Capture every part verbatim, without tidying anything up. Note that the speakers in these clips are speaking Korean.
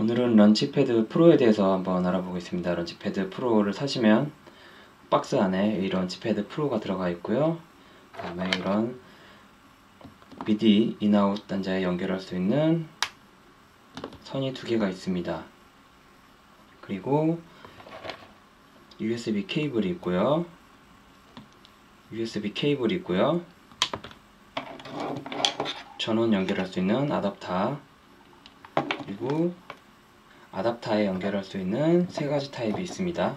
오늘은 런치패드 프로에 대해서 한번 알아보겠습니다. 런치패드 프로를 사시면 박스 안에 이 런치패드 프로가 들어가 있고요. 그 다음에 이런 미디 인아웃 단자에 연결할 수 있는 선이 두 개가 있습니다. 그리고 유에스비 케이블이 있고요. 유에스비 케이블이 있고요. 전원 연결할 수 있는 아답터, 그리고 아답터에 연결할 수 있는 세 가지 타입이 있습니다.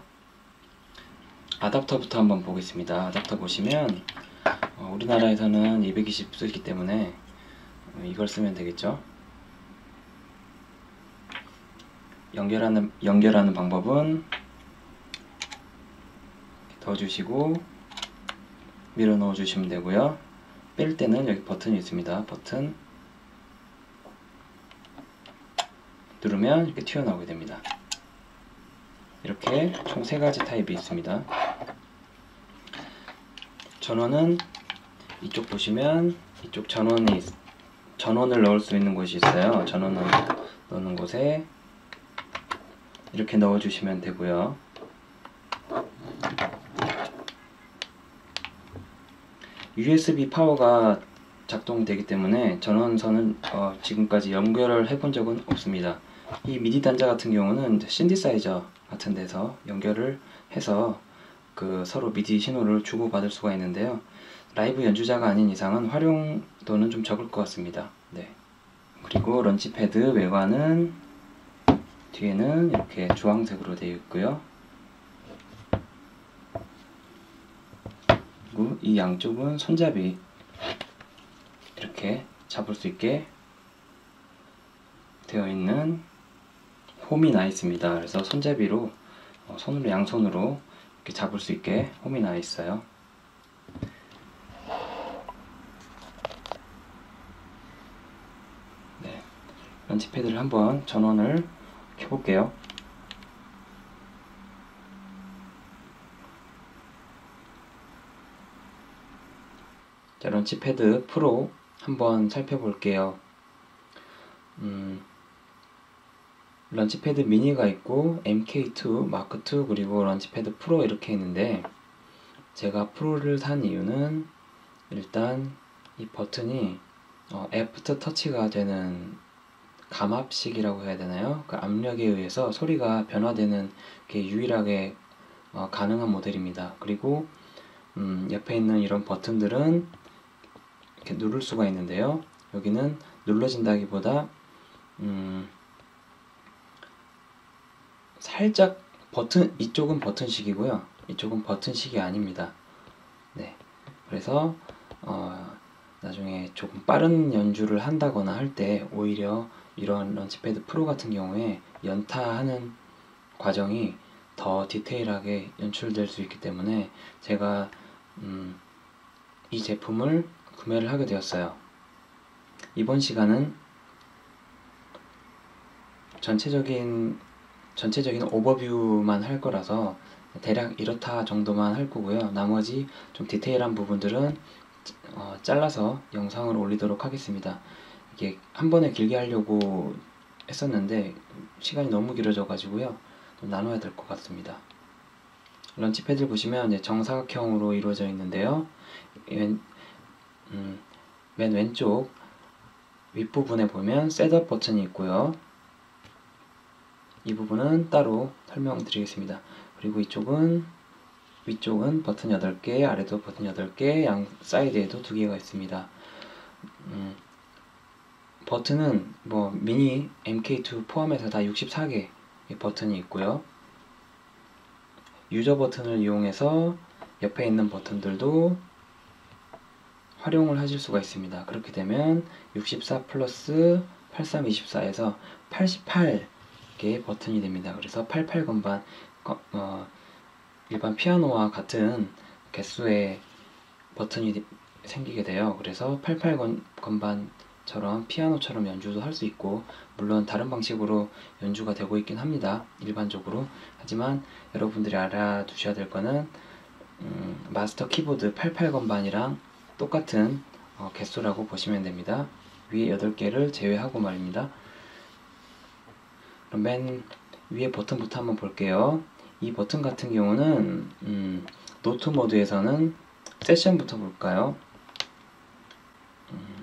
아답터부터 한번 보겠습니다. 아답터 보시면 어, 우리나라에서는 이백이십 쓰기 때문에 이걸 쓰면 되겠죠. 연결하는 연결하는 방법은 넣어주시고 밀어 넣어 주시면 되고요. 뺄 때는 여기 버튼이 있습니다. 버튼 누르면 이렇게 튀어나오게 됩니다. 이렇게 총 세 가지 타입이 있습니다. 전원은 이쪽 보시면 이쪽 전원이 전원을 넣을 수 있는 곳이 있어요. 전원을 넣는 곳에 이렇게 넣어 주시면 되고요. 유에스비 파워가 작동되기 때문에 전원선은 어, 지금까지 연결을 해본 적은 없습니다. 이 미디 단자 같은 경우는 신디사이저 같은 데서 연결을 해서 그 서로 미디 신호를 주고받을 수가 있는데요. 라이브 연주자가 아닌 이상은 활용도는 좀 적을 것 같습니다. 네. 그리고 런치패드 외관은 뒤에는 이렇게 주황색으로 되어 있고요. 그리고 이 양쪽은 손잡이 이렇게 잡을 수 있게 되어 있는 홈이 나 있습니다. 그래서 손잡이로 어, 손으로 양손으로 이렇게 잡을 수 있게 홈이 나 있어요. 네, 런치패드를 한번 전원을 켜볼게요. 자, 런치패드 프로 한번 살펴볼게요. 음, 런치패드 미니가 있고 엠케이 투, 마크 투, 그리고 런치패드 프로 이렇게 있는데, 제가 프로를 산 이유는 일단 이 버튼이 어, 애프터 터치가 되는 감압식이라고 해야 되나요? 그 압력에 의해서 소리가 변화되는 게 유일하게 어, 가능한 모델입니다. 그리고 음, 옆에 있는 이런 버튼들은 이렇게 누를 수가 있는데요. 여기는 눌러진다기보다 음, 살짝 버튼, 이쪽은 버튼식이고요. 이쪽은 버튼식이 아닙니다. 네, 그래서 어, 나중에 조금 빠른 연주를 한다거나 할 때 오히려 이런 런치패드 프로 같은 경우에 연타하는 과정이 더 디테일하게 연출될 수 있기 때문에 제가 음, 이 제품을 구매를 하게 되었어요. 이번 시간은 전체적인 전체적인 오버뷰만 할 거라서 대략 이렇다 정도만 할 거고요. 나머지 좀 디테일한 부분들은 어, 잘라서 영상을 올리도록 하겠습니다. 이게 한 번에 길게 하려고 했었는데 시간이 너무 길어져 가지고요. 좀 나눠야 될 것 같습니다. 런치패드 보시면 이제 정사각형으로 이루어져 있는데요. 왼, 음, 맨 왼쪽 윗부분에 보면 셋업 버튼이 있고요. 이 부분은 따로 설명드리겠습니다. 그리고 이쪽은 위쪽은 버튼 여덟 개, 아래도 버튼 여덟 개, 양 사이드에도 두 개가 있습니다. 음, 버튼은 뭐 미니 엠케이 투 포함해서 다 육십사 개 버튼이 있고요. 유저 버튼을 이용해서 옆에 있는 버튼들도 활용을 하실 수가 있습니다. 그렇게 되면 육십사 플러스 팔십삼, 이십사에서 팔십팔 개의 버튼이 됩니다. 그래서 팔십팔 건반 어, 일반 피아노와 같은 개수의 버튼이 생기게 돼요. 그래서 팔십팔 건반처럼 피아노처럼 연주도 할 수 있고, 물론 다른 방식으로 연주가 되고 있긴 합니다. 일반적으로. 하지만 여러분들이 알아두셔야 될 거는 음, 마스터 키보드 팔십팔 건반이랑 똑같은 어, 개수라고 보시면 됩니다. 위에 여덟 개를 제외하고 말입니다. 그럼 맨 위에 버튼부터 한번 볼게요. 이 버튼 같은 경우는 음, 노트 모드에서는 세션부터 볼까요? 음,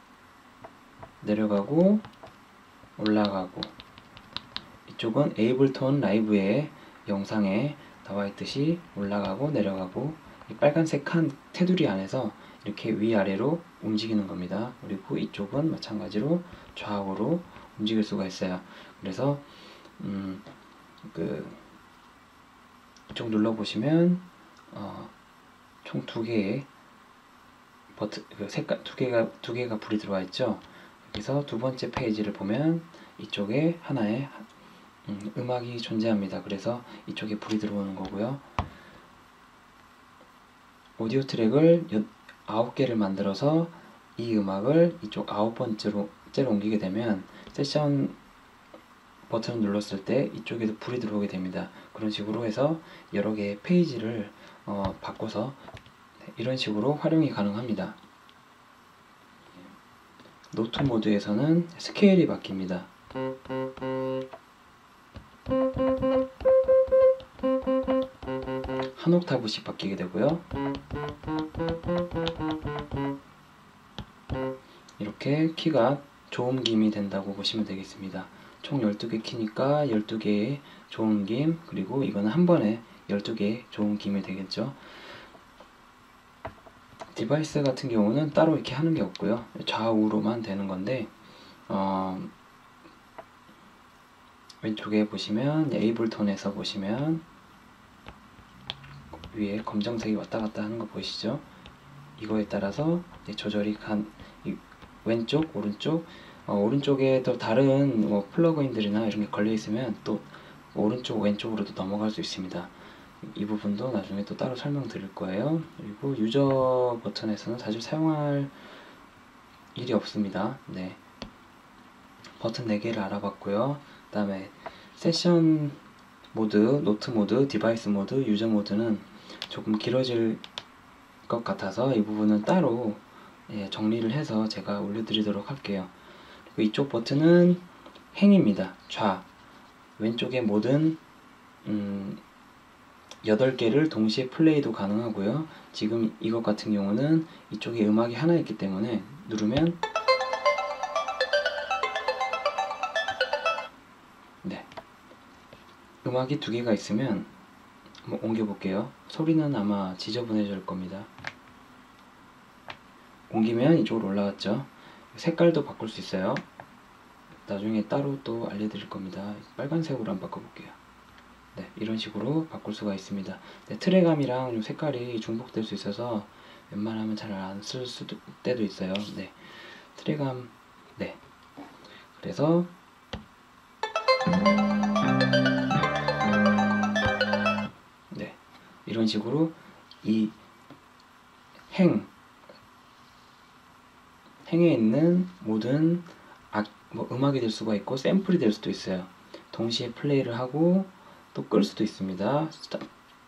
내려가고 올라가고, 이쪽은 에이블톤 라이브의 영상에 나와 있듯이 올라가고 내려가고, 이 빨간색 칸 테두리 안에서 이렇게 위아래로 움직이는 겁니다. 그리고 이쪽은 마찬가지로 좌우로 움직일 수가 있어요. 그래서 음, 그 이쪽 눌러 보시면 어, 총 두 개의 버튼, 그 색깔 두 개가 두 개가 불이 들어와 있죠. 여기서 두 번째 페이지를 보면 이쪽에 하나의 음, 음악이 존재합니다. 그래서 이쪽에 불이 들어오는 거고요. 오디오 트랙을 아홉 개를 만들어서 이 음악을 이쪽 아홉 번째로 옮기게 되면 세션 버튼을 눌렀을 때 이쪽에도 불이 들어오게 됩니다. 그런 식으로 해서 여러 개의 페이지를 어, 바꿔서 이런 식으로 활용이 가능합니다. 노트 모드에서는 스케일이 바뀝니다. 한 옥타브씩 바뀌게 되고요. 이렇게 키가 조음김이 된다고 보시면 되겠습니다. 총 열두 개 키니까 열두 개의 조음김, 그리고 이거는 한 번에 열두 개의 조음김이 되겠죠. 디바이스 같은 경우는 따로 이렇게 하는 게 없고요. 좌우로만 되는 건데, 어, 왼쪽에 보시면 에이블톤에서 보시면 위에 검정색이 왔다 갔다 하는 거 보이시죠? 이거에 따라서 조절이 간, 왼쪽, 오른쪽, 어, 오른쪽에 또 다른 뭐 플러그인들이나 이런 게 걸려 있으면 또 오른쪽, 왼쪽으로도 넘어갈 수 있습니다. 이 부분도 나중에 또 따로 설명드릴 거예요. 그리고 유저 버튼에서는 사실 사용할 일이 없습니다. 네. 버튼 네 개를 알아봤고요. 그 다음에 세션 모드, 노트 모드, 디바이스 모드, 유저 모드는 조금 길어질 것 같아서 이 부분은 따로 예, 정리를 해서 제가 올려드리도록 할게요. 그리고 이쪽 버튼은 행입니다. 좌, 왼쪽의 모든 음, 여덟 개를 동시에 플레이도 가능하고요. 지금 이것 같은 경우는 이쪽에 음악이 하나 있기 때문에 누르면 네, 음악이 두 개가 있으면 한번 옮겨 볼게요. 소리는 아마 지저분해질 겁니다. 옮기면 이쪽으로 올라갔죠. 색깔도 바꿀 수 있어요. 나중에 따로 또 알려드릴 겁니다. 빨간색으로 한번 바꿔볼게요. 네, 이런 식으로 바꿀 수가 있습니다. 네, 트랙감이랑 색깔이 중복될 수 있어서 웬만하면 잘 안 쓸 수도 때도 있어요. 네, 트랙감, 네. 그래서 네, 이런 식으로 이 행, 행에 있는 모든 악, 뭐 음악이 될 수가 있고 샘플이 될 수도 있어요. 동시에 플레이를 하고 또 끌 수도 있습니다. 스탑.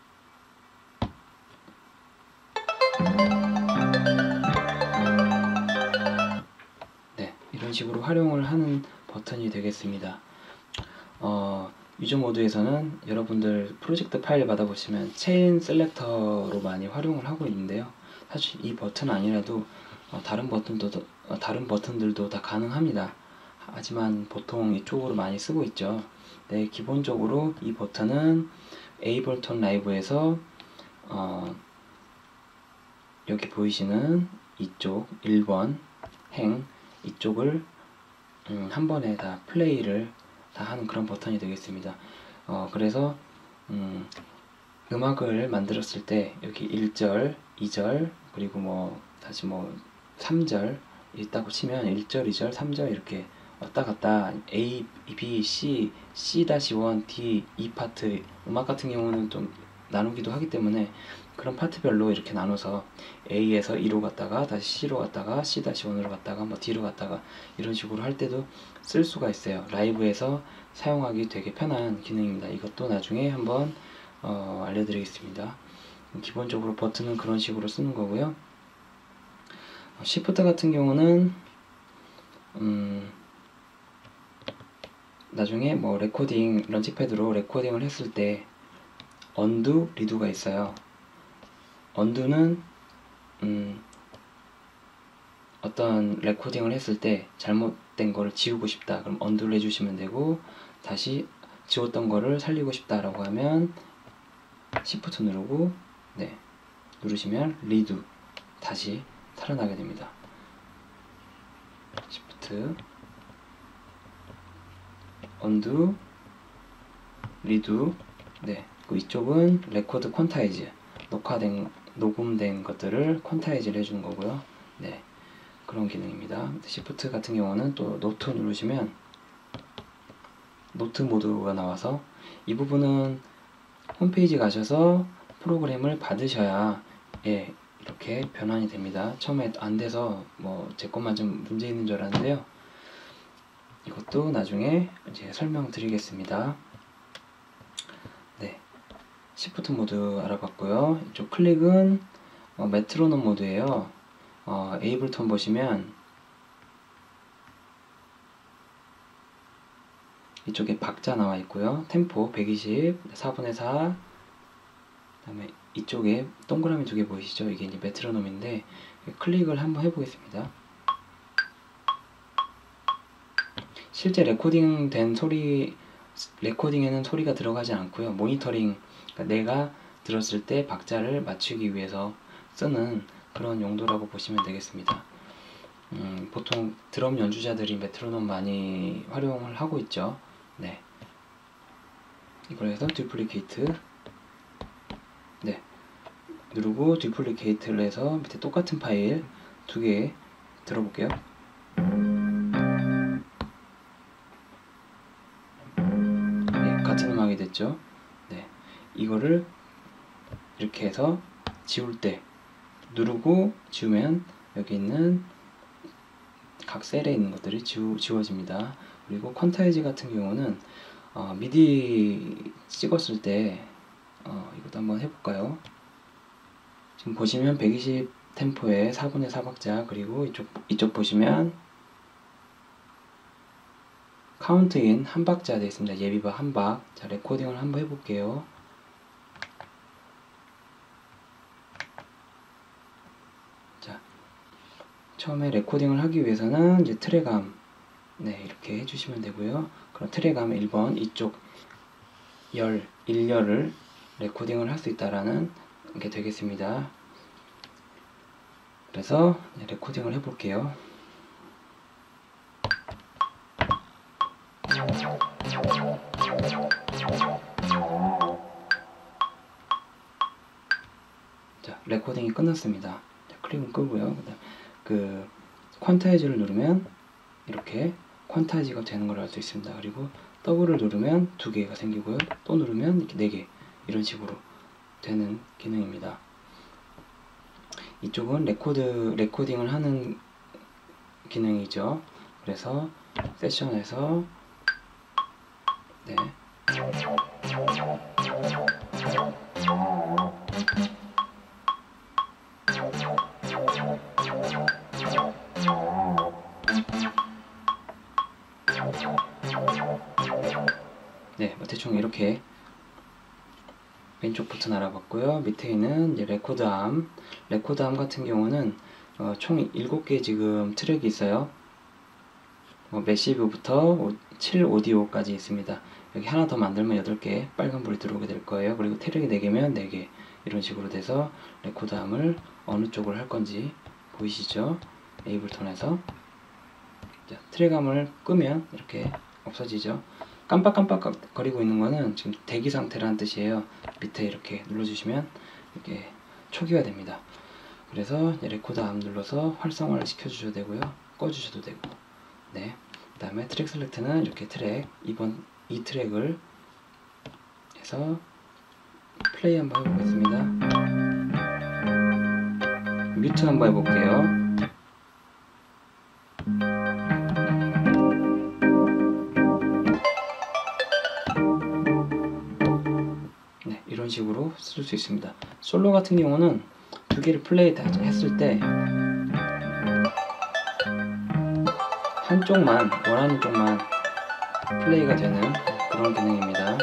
네, 이런 식으로 활용을 하는 버튼이 되겠습니다. 어, 유저 모드에서는 여러분들 프로젝트 파일 받아보시면 체인 셀렉터로 많이 활용을 하고 있는데요. 사실 이 버튼 아니라도 어, 다른 버튼도 어, 다른 버튼들도 다 가능합니다. 하지만 보통 이쪽으로 많이 쓰고 있죠. 네, 기본적으로 이 버튼은 에이블톤 라이브에서 어, 여기 보이시는 이쪽 일 번 행 이쪽을 음, 한 번에 다 플레이를 다 하는 그런 버튼이 되겠습니다. 어, 그래서 음, 음악을 만들었을 때 여기 일 절, 이 절, 그리고 뭐 다시 뭐 삼 절 있다고 치면 일 절, 이 절, 삼 절 이렇게 왔다 갔다 A, B, C, C 원, D, E 파트 음악 같은 경우는 좀 나누기도 하기 때문에 그런 파트별로 이렇게 나눠서 A에서 E로 갔다가 다시 C로 갔다가 C 원으로 갔다가 뭐 D로 갔다가 이런 식으로 할 때도 쓸 수가 있어요. 라이브에서 사용하기 되게 편한 기능입니다. 이것도 나중에 한번 어, 알려드리겠습니다. 기본적으로 버튼은 그런 식으로 쓰는 거고요. Shift 같은 경우는 음, 나중에 뭐 레코딩 런치패드로 레코딩을 했을 때 언두, 리두가 있어요. 언두는 음, 어떤 레코딩을 했을 때 잘못된 거를 지우고 싶다, 그럼 언두를 해주시면 되고, 다시 지웠던 거를 살리고 싶다라고 하면 시프트 누르고 네 누르시면 리두, 다시 살아나게 됩니다. 시프트 언두 리두. 네, 그 이쪽은 레코드 퀀타이즈, 녹화된 녹음된 것들을 퀀타이즈를 해주는 거고요. 네, 그런 기능입니다. 시프트 같은 경우는 또 노트 누르시면 노트 모드가 나와서, 이 부분은 홈페이지 가셔서 프로그램을 받으셔야 예 이렇게 변환이 됩니다. 처음에 안 돼서 뭐 제 것만 좀 문제 있는 줄 알았는데요. 이것도 나중에 이제 설명드리겠습니다. 네, 시프트 모드 알아봤고요. 이쪽 클릭은 어, 메트로놈 모드예요. 어, 에이블톤 보시면 이쪽에 박자 나와 있고요. 템포 백이십, 사분의 사. 그 다음에 이쪽에 동그라미 두 개 보이시죠? 이게 이제 메트로놈인데, 클릭을 한번 해보겠습니다. 실제 레코딩 된 소리, 레코딩에는 소리가 들어가지 않고요. 모니터링, 그러니까 내가 들었을 때 박자를 맞추기 위해서 쓰는 그런 용도라고 보시면 되겠습니다. 음, 보통 드럼 연주자들이 메트로놈 많이 활용을 하고 있죠. 네, 이걸 해서 듀플리케이트 네 누르고 듀플리케이트를 해서 밑에 똑같은 파일 두 개 들어볼게요. 네, 같은 음악이 됐죠. 네, 이거를 이렇게 해서 지울 때 누르고 지우면 여기 있는 각 셀에 있는 것들이 지우, 지워집니다. 그리고 퀀타이즈 같은 경우는 어, 미디 찍었을 때 어, 이것도 한번 해볼까요? 지금 보시면 백이십 템포에 사분의 사 박자, 그리고 이쪽, 이쪽 보시면 카운트인 한 박자 되어 있습니다. 예비박 한 박. 자, 레코딩을 한번 해볼게요. 자, 처음에 레코딩을 하기 위해서는 이제 트랙암 네 이렇게 해주시면 되고요. 그럼 트랙암 일 번 이쪽 열, 일 열을 레코딩을 할 수 있다라는 게 되겠습니다. 그래서 레코딩을 해볼게요. 자, 레코딩이 끝났습니다. 자, 클릭은 끄고요. 그 퀀타이즈를 누르면 이렇게 퀀타이즈가 되는 걸 알 수 있습니다. 그리고 더블을 누르면 두 개가 생기고요. 또 누르면 이렇게 네 개, 이런 식으로 되는 기능입니다. 이쪽은 레코드, 레코딩을 하는 기능이죠. 그래서 세션에서 네 네, 뭐 대충 이렇게 왼쪽 버튼 알아봤고요. 밑에 있는 이제 레코드암, 레코드암 같은 경우는 어, 총 일곱 개 지금 트랙이 있어요. 뭐 매시브부터 칠 오디오까지 있습니다. 여기 하나 더 만들면 여덟 개 빨간불이 들어오게 될 거예요. 그리고 트랙이 네 개면 네 개, 이런 식으로 돼서 레코드암을 어느 쪽을 할 건지 보이시죠? 에이블톤에서 자, 트랙암을 끄면 이렇게 없어지죠. 깜빡깜빡 거리고 있는 거는 지금 대기 상태라는 뜻이에요. 밑에 이렇게 눌러주시면 이렇게 초기화 됩니다. 그래서 레코드 암 눌러서 활성화를 시켜주셔도 되고요, 꺼주셔도 되고. 네, 그 다음에 트랙 셀렉트는 이렇게 트랙 이 번 이 트랙을 해서 플레이 한번 해보겠습니다. 뮤트 한번 해볼게요. 네, 이런 식으로 쓸 수 있습니다. 솔로 같은 경우는 두 개를 플레이 했을 때 한쪽만, 원하는 쪽만 플레이가 되는 그런 기능입니다.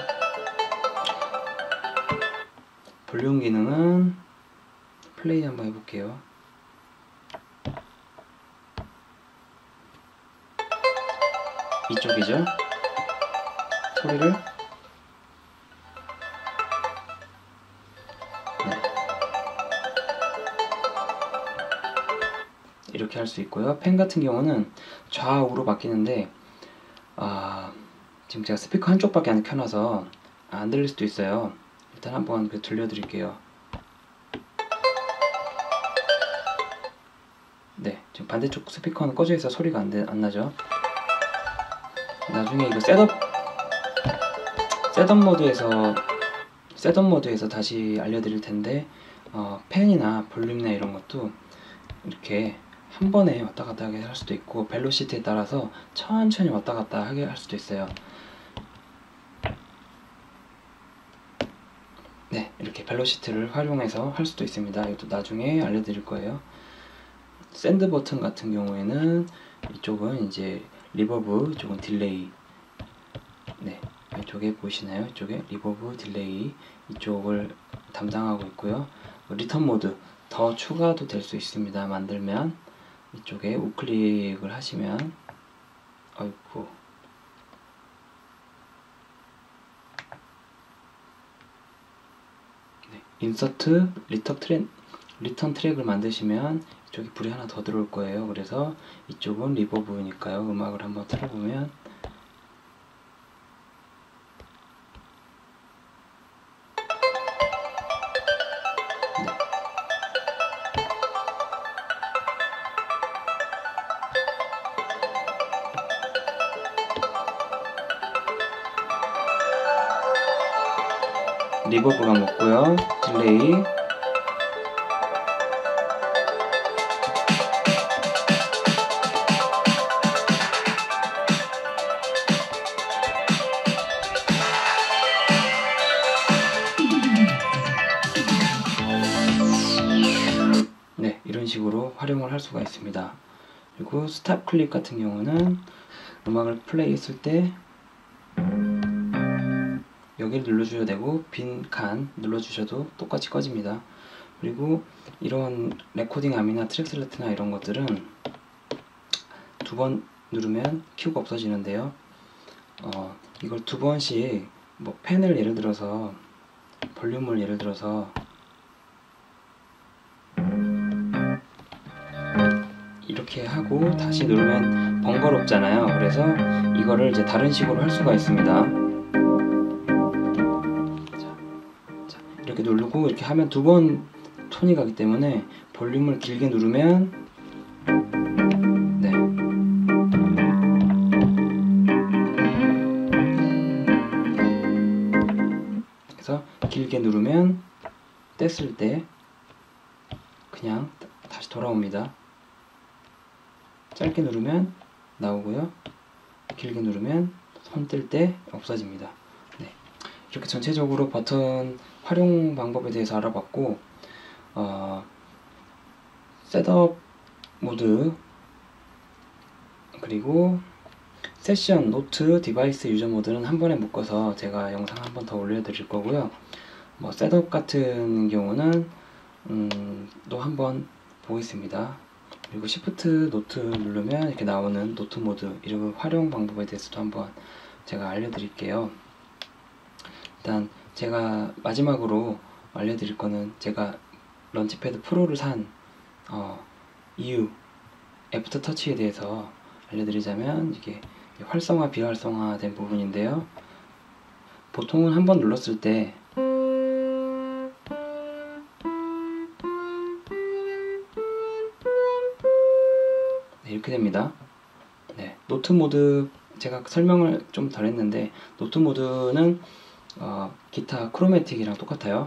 볼륨 기능은 플레이 한번 해볼게요. 이쪽이죠? 소리를 네. 이렇게 할 수 있고요. 펜 같은 경우는 좌우로 바뀌는데 아, 지금 제가 스피커 한쪽밖에 안 켜놔서 안 들릴 수도 있어요. 일단 한번 그 들려드릴게요. 네, 지금 반대쪽 스피커는 꺼져 있어 소리가 안, 되, 안 나죠. 나중에 이거 셋업 셋업 모드에서 셋업 모드에서 다시 알려드릴 텐데 어, 펜이나 볼륨이나 이런 것도 이렇게 한 번에 왔다 갔다 하게 할 수도 있고 벨로시티에 따라서 천천히 왔다 갔다 하게 할 수도 있어요. 네, 이렇게 벨로시티를 활용해서 할 수도 있습니다. 이것도 나중에 알려드릴 거예요. 샌드 버튼 같은 경우에는 이쪽은 이제 리버브, 이쪽은 딜레이. 네, 이쪽에 보이시나요? 이쪽에 리버브, 딜레이 이쪽을 담당하고 있고요. 리턴 모드 더 추가도 될 수 있습니다. 만들면 이쪽에 우클릭을 하시면 아이고 네, 인서트 리턴 트랙 리턴 트랙을 만드시면 이쪽에 불이 하나 더 들어올 거예요. 그래서 이쪽은 리버브니까요. 음악을 한번 틀어보면 네. 리버브가 먹고요. 딜레이 네, 이런 식으로 활용을 할 수가 있습니다. 그리고 스탑 클릭 같은 경우는 음악을 플레이 했을 때 여기를 눌러주셔도 되고 빈 칸 눌러주셔도 똑같이 꺼집니다. 그리고 이런 레코딩 암이나 트랙 셀렉트나 이런 것들은 두 번 누르면 큐가 없어지는데요. 어, 이걸 두 번씩 뭐 펜을 예를 들어서 볼륨을 예를 들어서 이렇게 하고 다시 누르면 번거롭잖아요. 그래서 이거를 이제 다른 식으로 할 수가 있습니다. 자, 자, 이렇게 누르고 이렇게 하면 두 번 톤이 가기 때문에 볼륨을 길게 누르면 네. 그래서 길게 누르면 뗐을 때 그냥 다시 돌아옵니다. 짧게 누르면 나오고요. 길게 누르면 손 뜰 때 없어집니다. 네. 이렇게 전체적으로 버튼 활용 방법에 대해서 알아봤고 어, 셋업 모드 그리고 세션, 노트, 디바이스 유저 모드는 한 번에 묶어서 제가 영상 한 번 더 올려드릴 거고요. 뭐 셋업 같은 경우는 음, 또 한 번 보겠습니다. 그리고 시프트 노트 누르면 이렇게 나오는 노트 모드 이런 활용 방법에 대해서도 한번 제가 알려드릴게요. 일단 제가 마지막으로 알려드릴 거는 제가 런치패드 프로를 산 어, 이유 애프터 터치에 대해서 알려드리자면 이게 활성화 비활성화 된 부분인데요. 보통은 한번 눌렀을 때 네, 이렇게 됩니다. 네, 노트 모드 제가 설명을 좀 덜 했는데 노트 모드는 어, 기타 크로매틱이랑 똑같아요.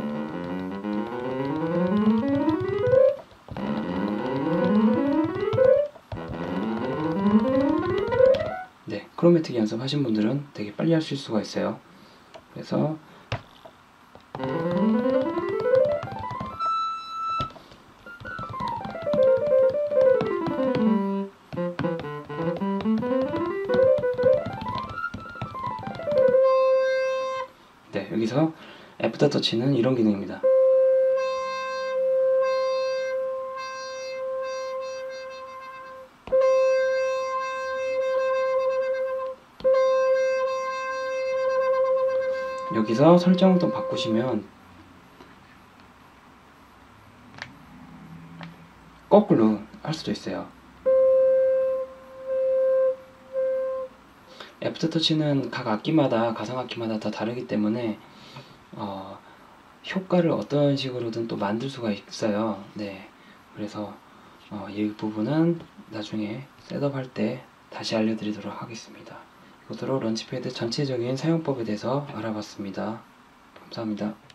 네, 크로매틱 연습하신 분들은 되게 빨리 하실 수가 있어요. 그래서 네, 여기서 애프터 터치는 이런 기능입니다. 여기서 설정을 또 바꾸시면 거꾸로 할 수도 있어요. 애프터 터치는 각 악기마다, 가상 악기마다 다 다르기 때문에 어, 효과를 어떤 식으로든 또 만들 수가 있어요. 네, 그래서 어, 이 부분은 나중에 셋업할 때 다시 알려드리도록 하겠습니다. 이것으로 런치패드 전체적인 사용법에 대해서 알아봤습니다. 감사합니다.